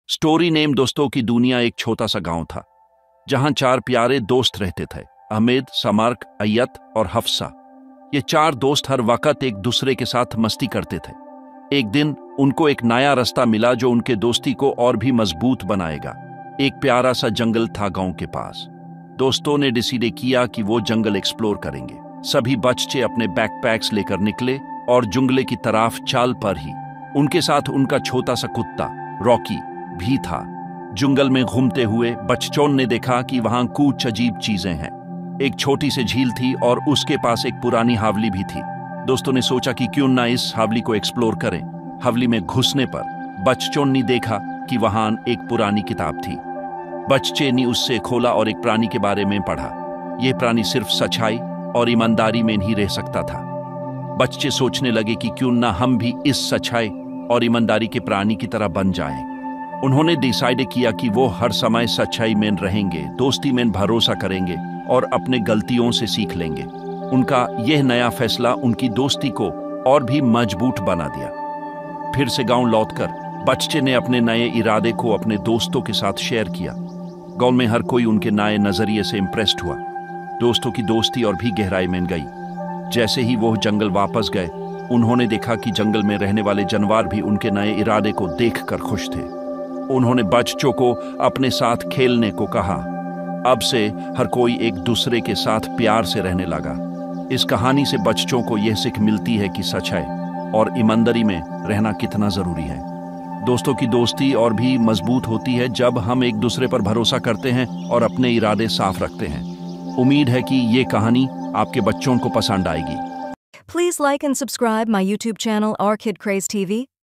Story name दोस्तों की दुनिया एक छोटा सा गांव था जहां चार प्यारे दोस्त रहते थे। अहमद, समार्क, अय्यत और हफ्सा। ये चार दोस्त हर वक्त एक दूसरे के साथ मस्ती करते थे। एक दिन उनको एक नया रास्ता मिला जो उनके दोस्ती को और भी मजबूत बनाएगा। एक प्यारा सा जंगल था गांव के पास। दोस्तों ने डिसाइड किया कि वो जंगल एक्सप्लोर करेंगे। सभी बच्चे अपने बैकपैक्स लेकर निकले और जंगल की तरफ चाल पर ही उनके साथ उनका छोटा सा कुत्ता रॉकी भी था। जंगल में घूमते हुए बच्चों ने देखा कि वहां कुछ अजीब चीजें हैं। एक छोटी सी झील थी और उसके पास एक पुरानी हवेली भी थी। दोस्तों ने सोचा कि क्यों ना इस हवेली को एक्सप्लोर करें। हवेली में घुसने पर बच्चों ने देखा कि वहां एक पुरानी किताब थी। बच्चे ने उससे खोला और एक प्राणी के बारे में पढ़ा। यह प्राणी सिर्फ सच्चाई और ईमानदारी में नहीं रह सकता था। बच्चे सोचने लगे कि क्यों ना हम भी इस सच्चाई और ईमानदारी के प्राणी की तरह बन जाएं। उन्होंने डिसाइड किया कि वो हर समय सच्चाई में रहेंगे, दोस्ती में भरोसा करेंगे और अपने गलतियों से सीख लेंगे। उनका यह नया फैसला उनकी दोस्ती को और भी मजबूत बना दिया। फिर से गांव लौटकर बच्चे ने अपने नए इरादे को अपने दोस्तों के साथ शेयर किया। गांव में हर कोई उनके नए नजरिए से इम्प्रेस्ड हुआ। दोस्तों की दोस्ती और भी गहराई में गई। जैसे ही वो जंगल वापस गए, उन्होंने देखा कि जंगल में रहने वाले जानवर भी उनके नए इरादे को देखकर खुश थे। उन्होंने बच्चों को अपने साथ खेलने को कहा। अब से हर कोई एक दूसरे के साथ प्यार से रहने लगा। इस कहानी से बच्चों को यह सीख मिलती है कि सच्चाई और ईमानदारी में रहना कितना जरूरी है। दोस्तों की दोस्ती और भी मजबूत होती है जब हम एक दूसरे पर भरोसा करते हैं और अपने इरादे साफ रखते हैं। उम्मीद है कि ये कहानी आपके बच्चों को पसंद आएगी। Please like and subscribe my YouTube channel Our Kid Craze TV.